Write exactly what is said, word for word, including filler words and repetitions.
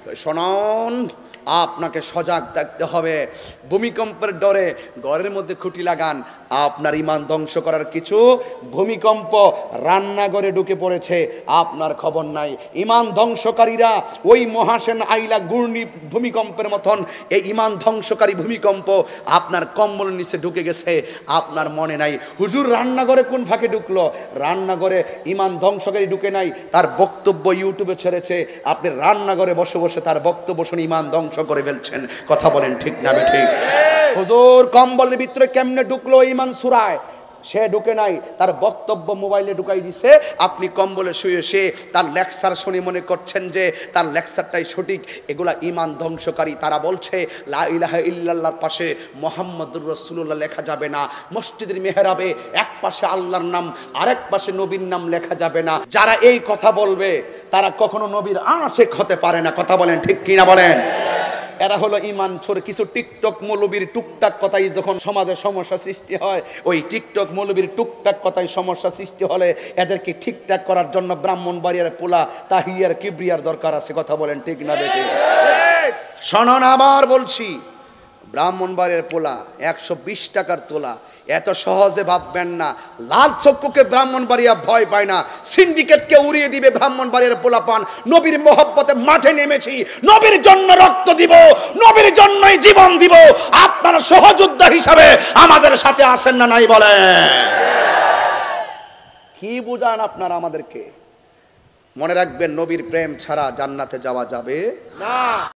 শুনুন, আপনাকে সজাগ থাকতে হবে। ভূমিকম্পের ডরে ঘরের মধ্যে খুঁটি লাগান, আপনার ঈমান ধ্বংস করার কিছু। ভূমিকম্প রান্নাঘরে ঢুকে পড়েছে, আপনার খবর নাই। ঈমান ধ্বংসকারীরা ওই মহাসেন আইলা ঘূর্ণি ভূমিকম্পের মতন এই ঈমান ধ্বংসকারী ভূমিকম্প আপনার কম্বল নিচে ঢুকে গেছে, আপনার মনে নাই। হুজুর রান্নাঘরে কোন ফাঁকে ঢুকলো? রান্নাঘরে ঈমান ধ্বংসকারী ঢুকে নাই, তার বক্তব্য ইউটিউবে ছেড়েছে। আপনি রান্নাঘরে বসে বসে তার বক্তব্য শুনে ঈমান ধ্বংস করে ফেলছেন। কথা বলেন ঠিক না ঠিক? হুজুর কম্বলের ভিতরে কেমনে ঢুকলো ঈমান সূরায়? সে ঢুকে নাই, তার বক্তব্য মোবাইলে ঢুকাই দিছে। আপনি কম্বলে শুয়ে সে তার লেকচার শুনে মনে করছেন যে তার লেকচারটাই সঠিক। এগুলা ঈমান ধ্বংসকারী। তারা বলছে লা ইলাহা ইল্লাল্লাহর পাশে মুহাম্মাদুর রাসূলুল্লাহ লেখা যাবে না, মসজিদের মেহরাবে এক পাশে আল্লাহর নাম আরেক পাশে নবীর নাম লেখা যাবে না। যারা এই কথা বলবে তারা কখনো নবীর আশিক হতে পারে না। কথা বলেন ঠিক কিনা বলেন? এরা হলো ঈমান চোর। কিছু টিকটক মৌলবীর টুকটাক কথাই যখন সমাজে সমস্যা সৃষ্টি হয়, ওই টিকটক মৌলবীর টুকটাক কথাই সমস্যা সৃষ্টি হলে এদেরকে ঠিকঠাক করার জন্য ব্রাহ্মণবাড়িয়ার পোলা তাহিয়ার কিবরিয়ার দরকার আছে। কথা বলেন ঠিক না বেটি? শোনেন, আবার বলছি, ব্রাহ্মণবাড়িয়ার পোলা একশো বিশ টাকার তোলা, এত সহজে ভাববেন না। লাল চক্ষুকে ব্রাহ্মণবাড়িয়া ভয় পায় না, সিন্ডিকেটকে উড়িয়ে দিবে ব্রাহ্মণবাড়িয়ার পোলা পান। নবীর মহব্বতে মাঠে নেমেছি, নবীর জন্য রক্ত দিব, নবীর জন্যই জীবন দিব। আপনারা সহযোদ্ধা হিসাবে আমাদের সাথে আসেন না নাই বলেন? কি বুঝান আপনারা আমাদেরকে? মনে রাখবেন, নবীর প্রেম ছাড়া জান্নাতে যাওয়া যাবে না।